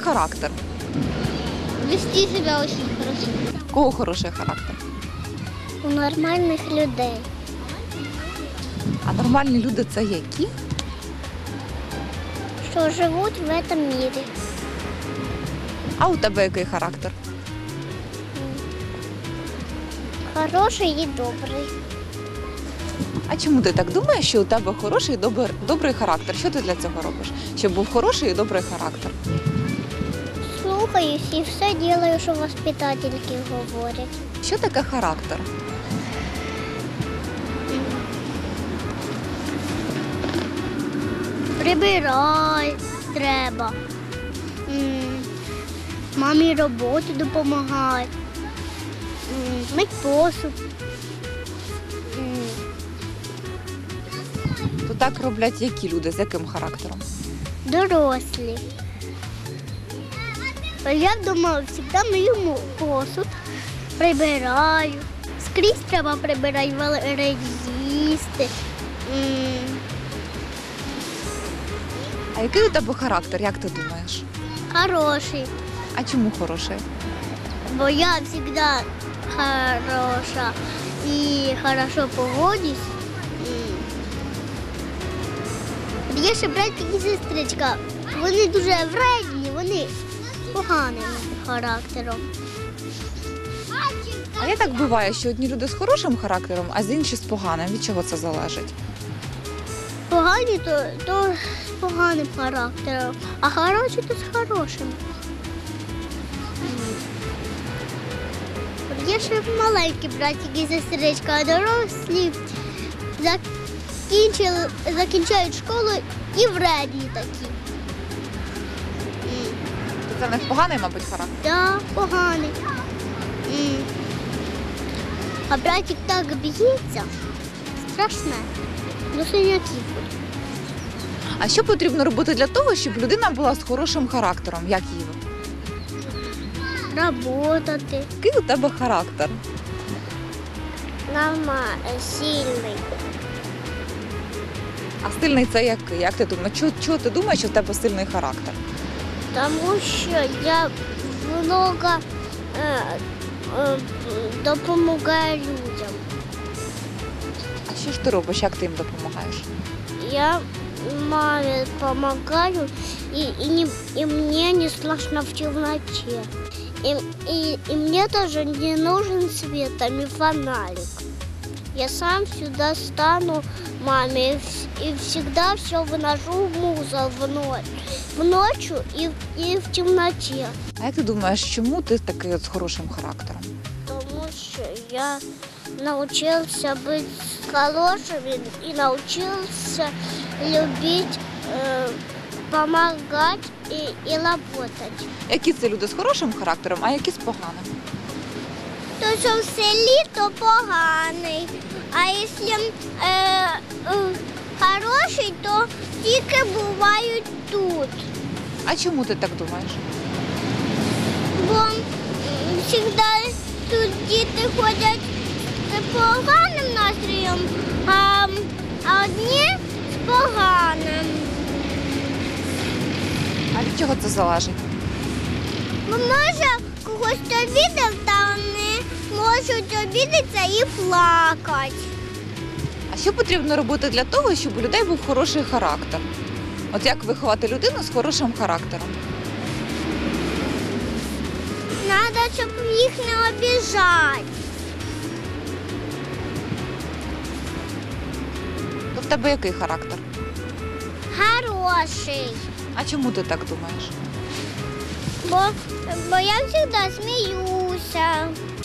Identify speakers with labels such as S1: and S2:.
S1: характер?
S2: Вести себя очень хорошо.
S1: У кого хороший характер?
S2: У нормальних людей.
S1: А нормальні люди це які?
S2: Що живуть в этом мире.
S1: А у тебе який характер?
S2: Хороший і добрий.
S1: А чому ти так думаєш, що у тебе хороший і добрий характер? Що ти для цього робиш? Щоб був хороший і добрий характер.
S2: Слухаюсь і все роблю, що воспитательки говорять.
S1: Що таке характер?
S2: Прибирай треба. Мамі роботу допомагай. Мить посуд.
S1: То так роблять які люди, з яким характером?
S2: Дорослі. Я вдома завжди мию посуд, прибираю. Скрізь треба прибирати, їсти.
S1: А який у тебе характер, як ти думаєш?
S2: Хороший.
S1: А чому хороший?
S2: Бо я завжди хороша і хорошо поводжусь. Є ще братик і сестричка. Вони дуже вредні, вони поганим характером.
S1: А я так буває, що одні люди з хорошим характером, а з інші з поганим. Від чого це залежить?
S2: Погані то з поганим характером, а хороші то з хорошим. Є ще маленькі братик і сестричка, а дорослі закінчають школу і вредні такі.
S1: Це в них поганий, мабуть, характер?
S2: Так, поганий. А братик так б'ється, страшне, до синяків.
S1: А що потрібно робити для того, щоб людина була з хорошим характером, як її?
S2: Работати.
S1: Який у тебе характер?
S2: Нормально, сильний.
S1: А сильний це який? Як ти думаєш? Чого ти думаєш, що в тебе сильний характер?
S2: Тому що я много допомагаю людям.
S1: А що ж ти робиш, як ти їм допомагаєш?
S2: Я маме помогаю, и мне не страшно в темноте. И мне тоже не нужен свет, а не фонарик. Я сам сюда стану маме и всегда все выношу в мусор в ночь и в темноте.
S1: А як ти думаєш, чому ти такий от з хорошим характером?
S2: Потому что я научился быть хорошим и научился любить, помогать и работать.
S1: Які це люди з хорошим характером, а які з поганим?
S2: То, що в селі, то поганий. А якщо хороший, то тільки бувають тут.
S1: А чому ти так думаєш?
S2: Бо завжди тут діти ходять з поганим настроєм, а одні з поганим.
S1: А від чого це залежить?
S2: Бо може когось обідав, та вони можуть обідатися і плакати.
S1: А що потрібно робити для того, щоб у людей був хороший характер? От як виховати людину з хорошим характером?
S2: Треба, щоб їх не обіжати.
S1: То в тебе який характер?
S2: Хороший.
S1: А чому ти так думаєш?
S2: Бо я завжди сміюся.